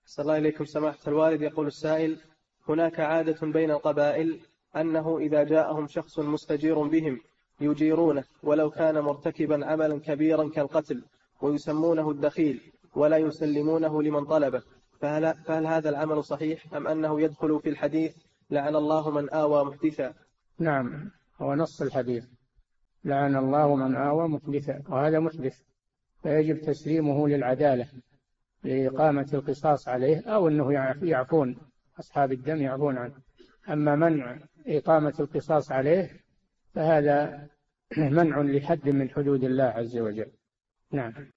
صلى الله إليكم سماحة الوالد. يقول السائل: هناك عادة بين القبائل أنه إذا جاءهم شخص مستجير بهم يجيرونه ولو كان مرتكبا عملا كبيرا كالقتل، ويسمونه الدخيل ولا يسلمونه لمن طلبه، فهل هذا العمل صحيح أم أنه يدخل في الحديث لعن الله من آوى محدثا؟ نعم، هو نص الحديث: لعن الله من آوى محدثا، وهذا محدث، فيجب تسليمه للعدالة لإقامة القصاص عليه، أو أنه يعفون أصحاب الدم يعفون عنه. أما منع إقامة القصاص عليه فهذا منع لحد من حدود الله عز وجل. نعم.